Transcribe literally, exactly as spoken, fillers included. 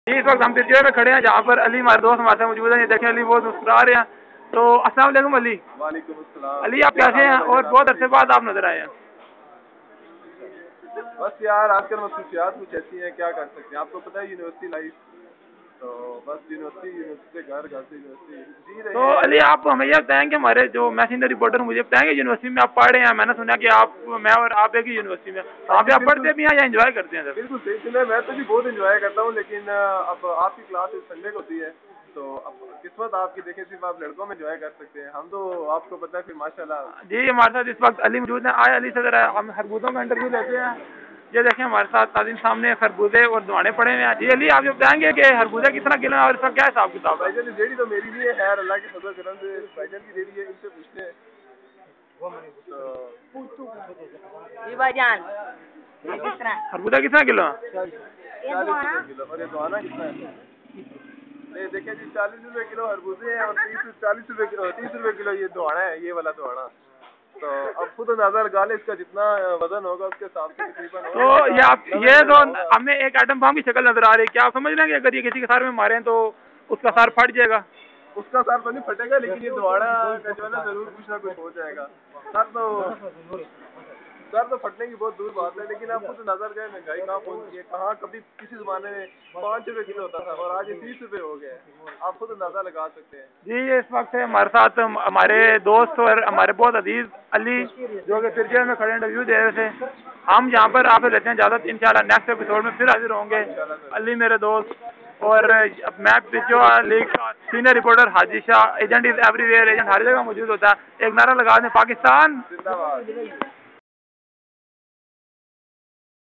जी इस वक्त हम तिरचुरे में खड़े हैं जहाँ पर अली हमारे दोस्त हमारे साथ मौजूद हैं। ये देखें अली बहुत मुस्कुरा रहे हैं। तो अस्सलाम वालेकुम अली। वालेकुम अस्सलाम। अली आप कैसे हैं और बहुत अरसे बाद आप नजर आए हैं। बस यार आजकल मसरूफियात कुछ ऐसी हैं, क्या कर सकते हैं, आपको पता है यूनिवर्सिटी लाइफ, तो बस यूनिवर्सिटी यूनिवर्सिटी से घर, घर से यूनिवर्सिटी जी रहे तो हैं। अली आप हमें ये बताएंगे, हमारे जो मैं सीनियर रिपोर्टर हूँ, मुझे बताएंगे यूनिवर्सिटी में आप पढ़ रहे हैं। मैंने सुना कि आप मैं और आप एक ही यूनिवर्सिटी में, वहाँ पे आप पढ़ते भी हैं या एंजॉय करते हैं? सर बिल्कुल सही सुना, मैं तो भी बहुत एंजॉय करता हूँ, लेकिन अब आपकी क्लास संडे को होती है, तो अब किस्मत आपकी देखें, सिर्फ आप लड़कों में एंजॉय कर सकते हैं, हम तो आपको पता है फिर माशाल्लाह। जी हमारे साथ इस वक्त अली मौजूद है। आए अली से जरा हम खरबूजों का इंटरव्यू लेते हैं। ये देखें हमारे साथ ताजिम सामने खरबूजे और दुआने पड़े हुए हैं। जी अली आप जो बताएंगे कि खरबूजे कितना किलो है और इसका क्या हिसाब किताब है? भाईजान की रेडी तो मेरी नहीं है, खैर अल्लाह के फजल करम से भाईजान की रेडी है, इनसे पूछते हैं। जी भाईजान कितना खरबूजा कितना किलो है? चालीस किलो। और ये दुआना कितना है? ये देखिए जी, चालीस रुपए किलो खरबूजे हैं और तीस चालीस रुपए तीस रुपए किलो ये दुआना है, ये वाला दुआना। तो अब खुद अंदाजा लगा ले इसका जितना वजन होगा उसके हिसाब से तकरीबन। तो ये आप ये तो हमें एक आइटम बम की शक्ल नजर आ रही है, क्या आप समझ रहे हैं कि अगर ये किसी के सर में मारे तो उसका सर फट जाएगा? उसका सर तो नहीं फटेगा, लेकिन ये दुआना का जो है ना जरूर कुछ ना कुछ हो जाएगा। सर तो सर तो फटने की बहुत दूर बात है, लेकिन आप खुद नजर गए महंगाई कहाँ पहुंच गई है, कहाँ कभी किसी जमाने में पाँच रुपए किलो होता था और आज ये तीस रुपए हो गया है, आप खुद अंदाजा लगा सकते हैं। जी इस वक्त है हमारे साथ हमारे दोस्त और हमारे बहुत अजीज अली, जो कि तिरचुरे में खड़े इंटरव्यू दे रहे थे। हम यहाँ पर आप लेते हैं इजाजत, इंशाल्लाह नेक्स्ट एपिसोड में फिर हाजिर होंगे। अली मेरे दोस्त और मैं जो लीग का senior reporter Haji Shah, agent is everywhere, agent हर जगह मौजूद होता है। एक नारा लगा दें, पाकिस्तान जिंदाबाद।